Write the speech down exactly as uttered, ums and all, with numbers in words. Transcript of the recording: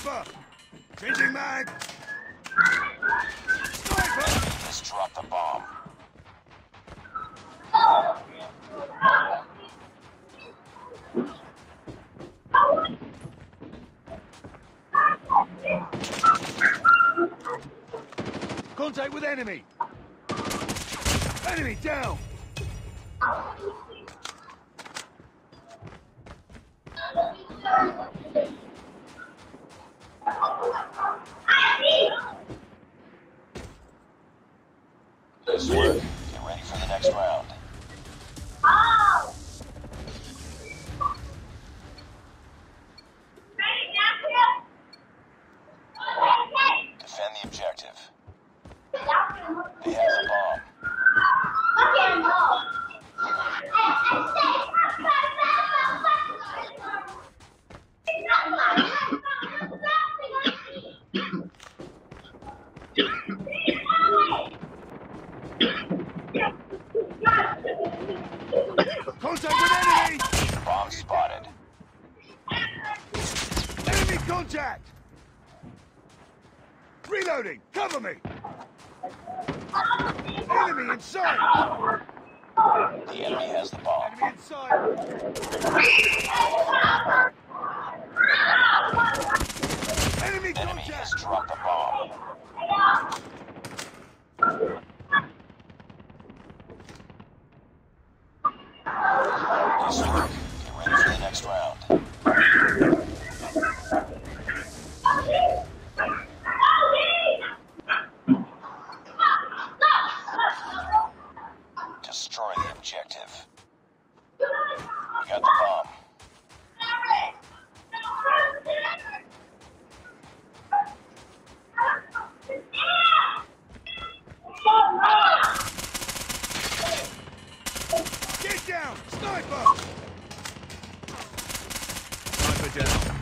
Sniper! Changing mag! Sniper! Just drop the bomb. Contact with enemy! Enemy down! Nice work. Get ready for the next round. Defend the objective. They have the bomb. Contact with enemy! Bomb spotted. Enemy contact! Reloading! Cover me! Enemy inside! The enemy has the bomb. Enemy inside! Enemy The enemy has contact! dropped the bomb. Nice work. Get ready for the next round. Destroy the objective. You got the bomb. Get down! Sniper! Sniper down.